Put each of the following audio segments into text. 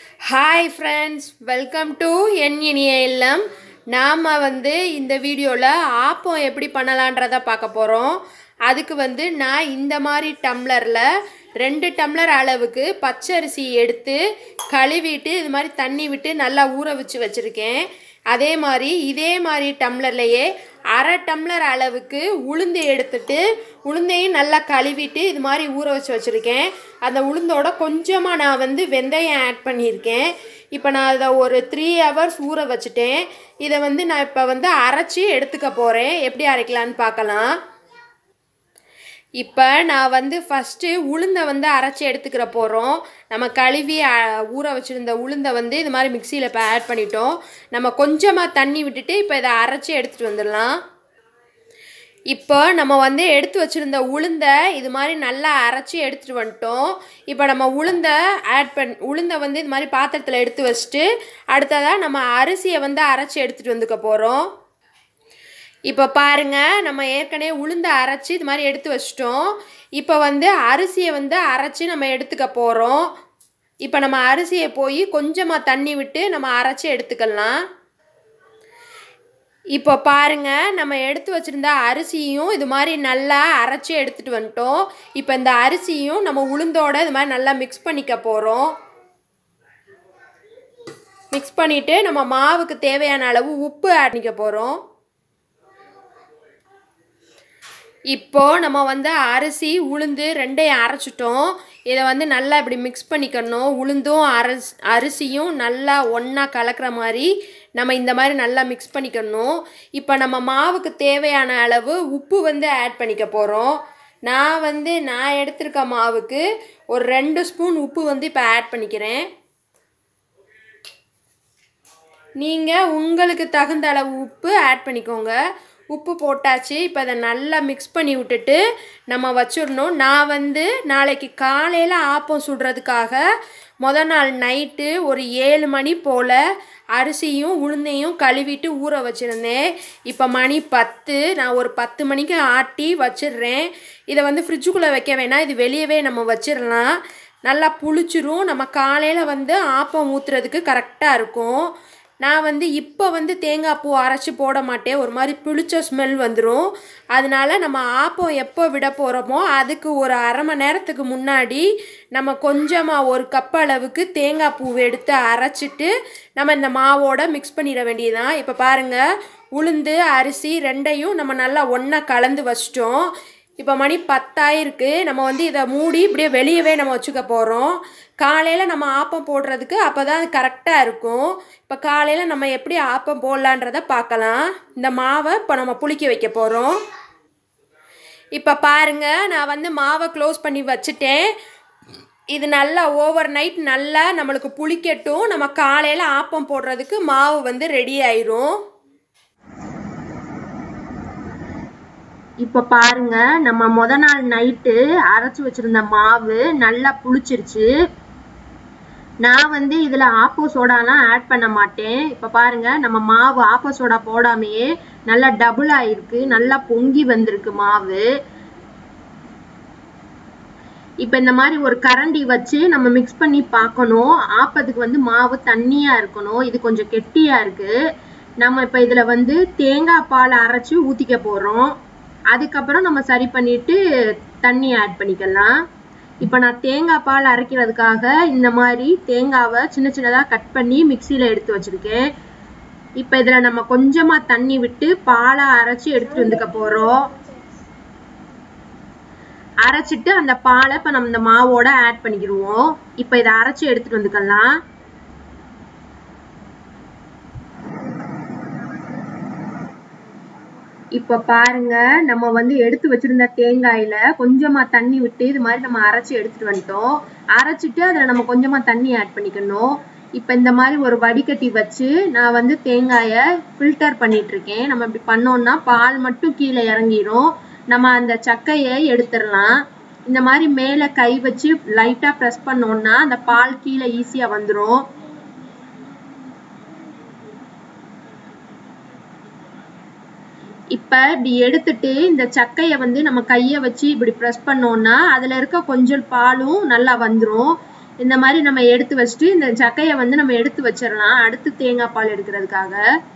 Hi friends, welcome to NNILM. நாம இந்த வீடியோல ஆப்பம் எப்படி பண்ணலாம்ன்றத பார்க்க போறோம். அதுக்கு நான் இந்த மாதிரி டம்ளர்ல 2 டம்ளர் அளவுக்கு பச்சரிசி எடுத்து கழுவிட்டு இது மாதிரி தண்ணி விட்டு நல்லா ஊற வச்சிருக்கேன். அதே மாதிரி டம்ளர்லயே அரை டம்ளர் அளவுக்கு உளுந்து எடுத்துட்டு உளுந்தையும் நல்லா கழுவிட்டு இது மாதிரி ஊற வச்சிருக்கேன். அந்த உளுந்தோட கொஞ்சமா நான் வெந்தயம் ஆட் பண்ணியிருக்கேன். இப்போ நான் அதை ஒரு 3 hours ஊற வச்சிட்டேன். இதை நான் இப்போ அரைச்சி எடுத்துக்க போறேன். எப்படி அரைக்கலான்னு பார்க்கலாம். இப்போ நான் ஃபஸ்ட்டு உளுந்தை அரைச்சி எடுத்துக்கிற போகிறோம். நம்ம கழுவி ஊற வச்சுருந்த உளுந்தை இது மாதிரி மிக்சியில் இப்போ ஆட் பண்ணிட்டோம். நம்ம கொஞ்சமாக தண்ணி விட்டுட்டு இப்போ இதை அரைச்சி எடுத்துகிட்டு வந்துடலாம். இப்போ நம்ம எடுத்து வச்சுருந்த உளுந்தை இது மாதிரி நல்லா அரைச்சி எடுத்துகிட்டு வந்துட்டோம். இப்போ நம்ம உளுந்தை இது மாதிரி பாத்திரத்தில் எடுத்து வச்சுட்டு அடுத்ததாக நம்ம அரிசியை அரைச்சி எடுத்துகிட்டு வந்துக்க போகிறோம். இப்போ பாருங்க, நம்ம ஏற்கனவே உளுந்து அரைச்சி இது மாதிரி எடுத்து வச்சிட்டோம். இப்போ அரிசியை அரைச்சி நம்ம எடுத்துக்க போகிறோம். இப்போ நம்ம அரிசியை போய் கொஞ்சமாக தண்ணி விட்டு நம்ம அரைச்சி எடுத்துக்கலாம். இப்போ பாருங்க, நம்ம எடுத்து வச்சிருந்த அரிசியும் இது மாதிரி நல்லா அரைச்சி எடுத்துட்டு வந்துட்டோம். இப்போ இந்த அரிசியும் நம்ம உளுந்தோட இது மாதிரி நல்லா மிக்ஸ் பண்ணிக்க போகிறோம். மிக்ஸ் பண்ணிட்டு நம்ம மாவுக்கு தேவையான அளவு உப்பு ஆட் பண்ணிக்க போகிறோம். இப்போ நம்ம அரிசி உளுந்து ரெண்டையும் அரைச்சிட்டோம். இதை நல்லா இப்படி மிக்ஸ் பண்ணிக்கணும். உளுந்தும் அரிசியும் நல்லா ஒன்றா கலக்கிற மாதிரி நம்ம இந்த மாதிரி நல்லா மிக்ஸ் பண்ணிக்கணும். இப்போ நம்ம மாவுக்கு தேவையான அளவு உப்பு ஆட் பண்ணிக்க போகிறோம். நான் எடுத்திருக்க மாவுக்கு ஒரு 2 ஸ்பூன் உப்பு இப்போ ஆட் பண்ணிக்கிறேன். நீங்கள் உங்களுக்கு தகுந்த அளவு உப்பு ஆட் பண்ணிக்கோங்க. உப்பு போட்டாச்சு. இப்போ அதை நல்லா மிக்ஸ் பண்ணி விட்டுட்டு நம்ம வச்சிடணும். நான் நாளைக்கு காலையில் ஆப்பம் சுடுறதுக்காக முதல் நாள் நைட்டு ஒரு 7 மணி போல் அரிசியும் உளுந்தையும் கழுவிட்டு ஊற வச்சுருந்தேன். இப்போ மணி 10. நான் ஒரு 10 மணிக்கு ஆட்டி வச்சிடுறேன். இதை ஃப்ரிட்ஜுக்குள்ளே வைக்க வேணாம், இது வெளியவே நம்ம வச்சிடலாம். நல்லா புளிச்சிரும். நம்ம காலையில் ஆப்பம் ஊற்றுறதுக்கு கரெக்டாக இருக்கும். நான் இப்போ தேங்காய் பூ அரைச்சி போட மாட்டேன். ஒரு மாதிரி புளிச்ச ஸ்மெல் வந்துடும். அதனால நம்ம ஆப்பம் எப்போ விட போகிறோமோ அதுக்கு ஒரு அரை மணி நேரத்துக்கு முன்னாடி நம்ம கொஞ்சமாக ஒரு கப் அளவுக்கு தேங்காய் பூ எடுத்து அரைச்சிட்டு நம்ம இந்த மாவோட மிக்ஸ் பண்ணிட வேண்டியதுதான். இப்போ பாருங்கள், உளுந்து அரிசி ரெண்டையும் நம்ம நல்லா ஒன்றா கலந்து வச்சிட்டோம். இப்போ மணி 10 ஆயிருக்கு. நம்ம இதை மூடி இப்படியே வெளியவே நம்ம வச்சுக்க போகிறோம். காலையில் நம்ம ஆப்பம் போடுறதுக்கு அப்போ தான் அது கரெக்டாக இருக்கும். இப்போ காலையில் நம்ம எப்படி ஆப்பம் போடலான்றதை பார்க்கலாம். இந்த மாவை இப்போ நம்ம புளிக்க வைக்க போகிறோம். இப்போ பாருங்கள், நான் மாவை க்ளோஸ் பண்ணி வச்சுட்டேன். இது நல்லா ஓவர் நைட் நல்லா நம்மளுக்கு புளிக்கட்டும். நம்ம காலையில் ஆப்பம் போடுறதுக்கு மாவு ரெடி ஆயிரும். இப்போ பாருங்க, நம்ம முதல் நாள் நைட்டு அரைச்சி வச்சிருந்த மாவு நல்லா புளிச்சிருச்சு. நான் இதில் ஆப்போ சோடாலாம் ஆட் பண்ண மாட்டேன். இப்போ பாருங்க, நம்ம மாவு ஆப்போ சோடா போடாமையே நல்லா டபுள் ஆயிருக்கு. நல்லா பொங்கி வந்திருக்கு மாவு. இப்போ இந்த மாதிரி ஒரு கரண்டி வச்சு நம்ம மிக்ஸ் பண்ணி பார்க்கணும். ஆப்பத்துக்கு மாவு தண்ணியா இருக்கணும். இது கொஞ்சம் கெட்டியா இருக்கு. நம்ம இப்போ இதில் தேங்காய் பால் அரைச்சி ஊற்றிக்க போகிறோம். அதுக்கப்புறம் நம்ம சரி பண்ணிட்டு தண்ணி ஆட் பண்ணிக்கலாம். இப்போ நான் தேங்காய் பால் அரைக்கிறதுக்காக இந்த மாதிரி தேங்காவை சின்ன சின்னதாக கட் பண்ணி மிக்சியில் எடுத்து வச்சுருக்கேன். இப்போ இதில் நம்ம கொஞ்சமாக தண்ணி விட்டு பாலை அரைச்சி எடுத்துகிட்டு வந்துக்க போகிறோம். அரைச்சிட்டு அந்த பாலை இப்போ நம்ம இந்த மாவோட ஆட் பண்ணிக்கிடுவோம். இப்போ இதை அரைச்சி எடுத்துகிட்டு வந்துக்கலாம். இப்போ பாருங்க, நம்ம எடுத்து வச்சிருந்த தேங்காயில கொஞ்சமா தண்ணி விட்டு இது மாதிரி நம்ம அரைச்சி எடுத்துட்டு வந்துட்டோம். அரைச்சிட்டு அதில் நம்ம கொஞ்சமா தண்ணி ஆட் பண்ணிக்கணும். இப்போ இந்த மாதிரி ஒரு வடிகட்டி வச்சு நான் தேங்காயை ஃபில்டர் பண்ணிட்டு இருக்கேன். நம்ம இப்படி பண்ணோம்னா பால் மட்டும் கீழே இறங்கிரும். நம்ம அந்த சக்கையை எடுத்துடலாம். இந்த மாதிரி மேலே கை வச்சு லைட்டா ப்ரெஸ் பண்ணோம்னா அந்த பால் கீழே ஈஸியா வந்துடும். இப்போ இப்படி எடுத்துட்டு இந்த சக்கையை நம்ம கையை வச்சு இப்படி ப்ரெஸ் பண்ணோம்னா அதில் இருக்க கொஞ்சம் பாலும் நல்லா வந்துடும். இந்த மாதிரி நம்ம எடுத்து வச்சுட்டு இந்த சக்கையை வந்து நம்ம எடுத்து வச்சிடலாம் அடுத்து தேங்காய் பால் எடுக்கிறதுக்காக.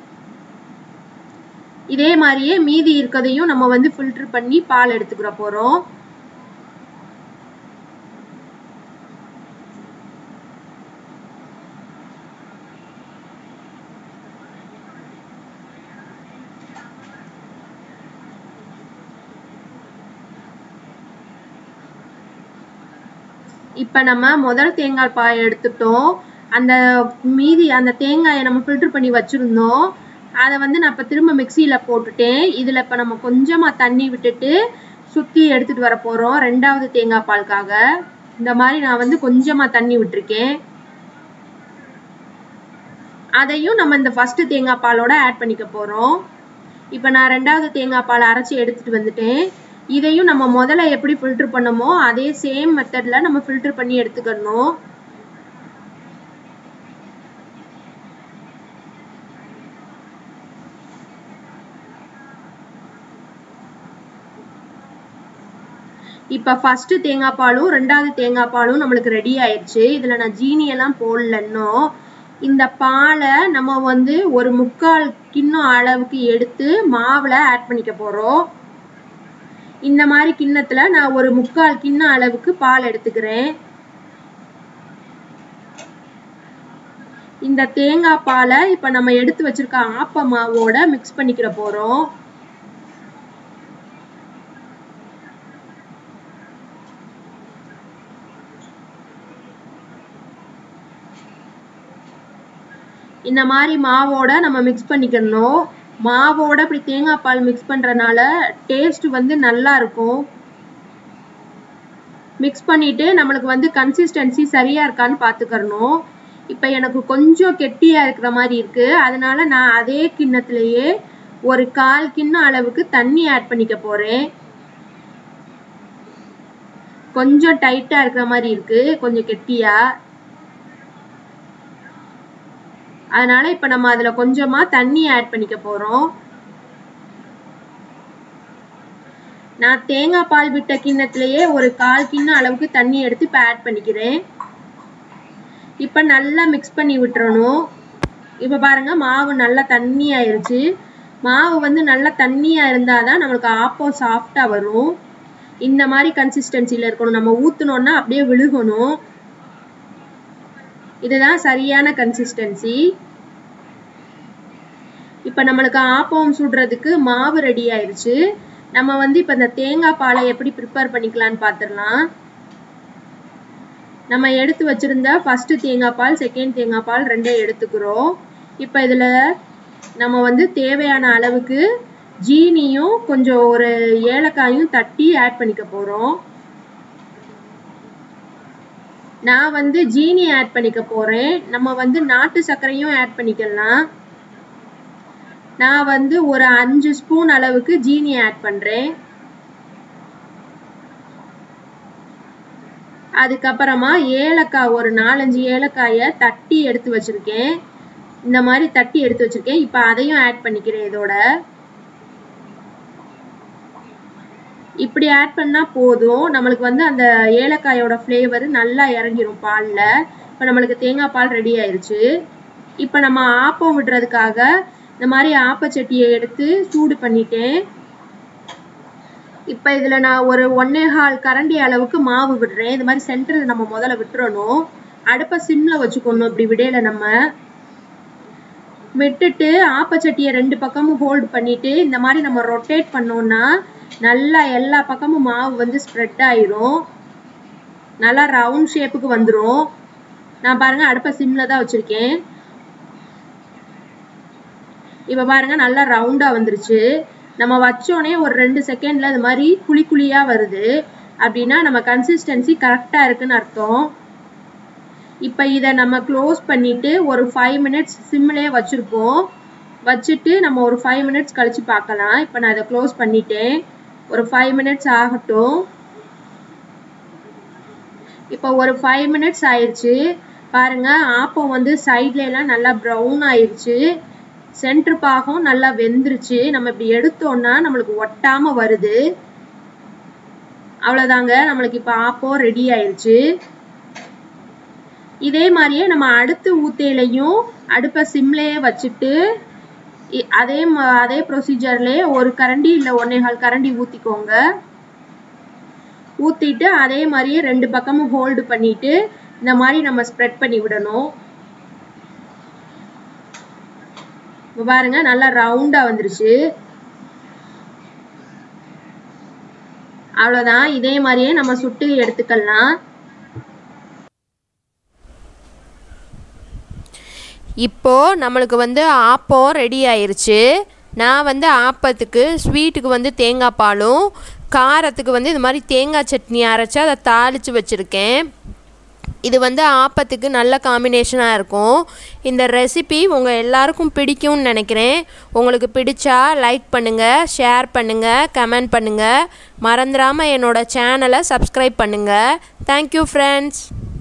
இதே மாதிரியே மீதி இருக்கதையும் நம்ம வந்து ஃபில்டர் பண்ணி பால் எடுத்துக்கிற போறோம். இப்ப நம்ம முதல் தேங்காய் பால் எடுத்துட்டோம். அந்த மீதி அந்த தேங்காயை நம்ம ஃபில்டர் பண்ணி வச்சிருந்தோம். அதை வந்து நான் இப்ப திரும்ப மிக்சியில போட்டுட்டேன். இதுல இப்ப நம்ம கொஞ்சமா தண்ணி விட்டுட்டு சுத்தி எடுத்துட்டு வர போறோம் ரெண்டாவது தேங்காய் பாலுக்காக. இந்த மாதிரி நான் வந்து கொஞ்சமா தண்ணி விட்டுருக்கேன். அதையும் நம்ம இந்த ஃபர்ஸ்ட் தேங்காய் பாலோட ஆட் பண்ணிக்க போறோம். இப்ப நான் ரெண்டாவது தேங்காய் பால் அரைச்சி எடுத்துட்டு வந்துட்டேன். இதையும் நம்ம முதல்ல எப்படி ஃபில்டர் பண்ணமோ அதே சேம் மெத்தட்ல நம்ம ஃபில்டர் பண்ணி எடுத்துக்கணும். இப்ப ஃபர்ஸ்ட் தேங்காய் பாலும் ரெண்டாவது தேங்காய் பாலும் நம்மளுக்கு ரெடி ஆயிடுச்சு. இதுல நான் ஜீனி எல்லாம் போடலன்னோ. இந்த பாலை நம்ம வந்து ஒரு 3/4 கிண்ணம் அளவுக்கு எடுத்து மாவுல ஆட் பண்ணிக்க போறோம். இந்த மாதிரி கிண்ணத்துல நான் ஒரு 3/4 கிண்ணம் அளவுக்கு பால் எடுத்துக்கிறேன். இந்த தேங்காய் பாலை இப்ப நம்ம எடுத்து வச்சிருக்க ஆப்ப மாவோட மிக்ஸ் பண்ணிக்கிற போறோம். இந்த மாதிரி மாவோட நம்ம மிக்ஸ் பண்ணிக்கணும். மாவோட இப்படி தேங்காய் பால் மிக்ஸ் பண்றதுனால டேஸ்ட் வந்து நல்லா இருக்கும். மிக்ஸ் பண்ணிட்டு நம்மளுக்கு வந்து கன்சிஸ்டன்சி சரியா இருக்கான்னு பாத்துக்கணும். இப்ப எனக்கு கொஞ்சம் கெட்டியா இருக்கிற மாதிரி இருக்கு. அதனால நான் அதே கிண்ணத்திலேயே ஒரு 1/4 கிண்ணம் அளவுக்கு தண்ணி ஆட் பண்ணிக்க போறேன். கொஞ்சம் டைட்டா இருக்கிற மாதிரி இருக்கு, கொஞ்சம் கெட்டியா. அதனால இப்ப நம்ம அதுல கொஞ்சமா தண்ணி ஆட் பண்ணிக்க போறோம். நான் தேங்காய் பால் விட்ட கிண்ணத்திலேயே ஒரு 1/4 கிண்ணம் அளவுக்கு தண்ணி எடுத்து இப்ப ஆட் பண்ணிக்கிறேன். இப்ப நல்லா மிக்ஸ் பண்ணி விட்டுறணும். இப்ப பாருங்க மாவு நல்லா தண்ணி ஆயிருச்சு. மாவு வந்து நல்லா தண்ணியா இருந்தாதான் நம்மளுக்கு ஆப்பம் சாஃப்டா வரும். இந்த மாதிரி கன்சிஸ்டன்சில இருக்கணும். நம்ம ஊத்துனோம்னா அப்படியே விழுகணும். இதுதான் சரியான கன்சிஸ்டன்சி. இப்ப நம்மளுக்கு ஆப்பம் சுடுறதுக்கு மாவு ரெடி ஆயிருச்சு. நம்ம வந்து இப்ப இந்த தேங்காய் பாலை எப்படி ப்ரிப்பேர் பண்ணிக்கலாம்னு பாத்துடலாம். நம்ம எடுத்து வச்சிருந்த ஃபர்ஸ்ட் தேங்காய் பால், செகண்ட் தேங்காய் பால் ரெண்டே எடுத்துக்கிறோம். இப்ப இதுல நம்ம வந்து தேவையான அளவுக்கு ஜீனியும் கொஞ்சம் ஒரு ஏலக்காயும் தட்டி ஆட் பண்ணிக்க போறோம். நான் வந்து ஜீனி ஆட் பண்ணிக்க போறேன். நம்ம வந்து நாட்டு சர்க்கரையும் ஆட் பண்ணிக்கலாம். நான் வந்து ஒரு 5 ஸ்பூன் அளவுக்கு ஜீனி ஆட் பண்றேன். அதுக்கப்புறமா ஏலக்காய் ஒரு 4-5 ஏலக்காயை தட்டி எடுத்து வச்சிருக்கேன். இந்த மாதிரி தட்டி எடுத்து வச்சிருக்கேன். இப்ப அதையும் ஆட் பண்ணிக்கிறேன் இதோட. இப்படி ஆட் பண்ணா போதும். நம்மளுக்கு வந்து அந்த ஏலக்காயோட ஃப்ளேவர் நல்லா இறங்கிரும் பால்ல. இப்ப நம்மளுக்கு தேங்காய் பால் ரெடி ஆயிருச்சு. இப்ப நம்ம ஆப்பம் விடுறதுக்காக இந்த மாதிரி ஆப்பச்சட்டியை எடுத்து சூடு பண்ணிட்டேன். இப்ப இதுல நான் ஒரு 1/4 கரண்டி அளவுக்கு மாவு விடுறேன். இது மாதிரி சென்டர்ல நம்ம முதல்ல விட்டுறணும். அடுப்ப சிம்ல வச்சுக்கணும். இப்படி விடையில நம்ம விட்டுட்டு ஆப்பச்சட்டியை 2 பக்கமும் ஹோல்ட் பண்ணிட்டு இந்த மாதிரி நம்ம ரொட்டேட் பண்ணோம்னா நல்லா எல்லா பக்கமும் மாவு வந்து ஸ்ப்ரெட் ஆயிரும். நல்லா ரவுண்ட் ஷேப்புக்கு வந்துரும். நான் பாருங்க அடுப்ப சிம்ல தான் வச்சிருக்கேன். இப்ப பாருங்க நல்லா ரவுண்டா வந்துருச்சு. நம்ம வச்சோனே ஒரு 2 செகண்ட்ல இது மாதிரி குழி குழியா வருது. அப்படின்னா நம்ம கன்சிஸ்டன்சி கரெக்டா இருக்குன்னு அர்த்தம். இப்ப இதை நம்ம க்ளோஸ் பண்ணிட்டு ஒரு 5 மினிட்ஸ் சிம்லயே வச்சிருப்போம். வச்சுட்டு நம்ம ஒரு 5 மினிட்ஸ் கழிச்சு பார்க்கலாம். இப்ப நான் இதை க்ளோஸ் பண்ணிட்டேன். ஒரு 5 மினிட்ஸ் ஆகட்டும். இப்ப ஒரு 5 மினிட்ஸ் ஆயிடுச்சு. பாருங்க ஆப்பம் வந்து சைட்ல எல்லாம் நல்லா ப்ரௌன் ஆயிடுச்சு. சென்டர் பாகம் நல்லா வெந்துருச்சு. நம்ம இப்படி எடுத்தோம்னா நம்மளுக்கு ஒட்டாம வருது. அவ்வளவுதாங்க, நம்மளுக்கு இப்ப ஆப்பம் ரெடி ஆயிடுச்சு. இதே மாதிரியே நம்ம அடுத்து ஊத்தையிலையும் அடுப்பை சிம்லேயே வச்சுட்டு அதே ப்ரொசீஜர்லேயே ஒரு கரண்டி இல்லை 1.25 கரண்டி ஊற்றிக்கோங்க. ஊற்றிட்டு அதே மாதிரியே 2 பக்கமும் ஹோல்டு பண்ணிட்டு இந்த மாதிரி நம்ம ஸ்ப்ரெட் பண்ணி விடணும். பாருங்க நல்லா ரவுண்டா வந்துருச்சு. அவ்வளோதான். இதே மாதிரியே நம்ம சுட்டு எடுத்துக்கலாம். இப்போது நம்மளுக்கு ஆப்பம் ரெடி ஆயிருச்சு. நான் ஆப்பத்துக்கு ஸ்வீட்டுக்கு தேங்காய் பாலும் காரத்துக்கு இது மாதிரி தேங்காய் சட்னி அரைச்சி அதை தாளித்து வச்சுருக்கேன். இது ஆப்பத்துக்கு நல்ல காம்பினேஷனாக இருக்கும். இந்த ரெசிபி உங்கள் எல்லாருக்கும் பிடிக்கும்னு நினைக்கிறேன். உங்களுக்கு பிடிச்சா லைக் பண்ணுங்கள், ஷேர் பண்ணுங்கள், கமெண்ட் பண்ணுங்கள். மறந்துடாமல் என்னோடய சேனலை சப்ஸ்கிரைப் பண்ணுங்கள். Thank you friends.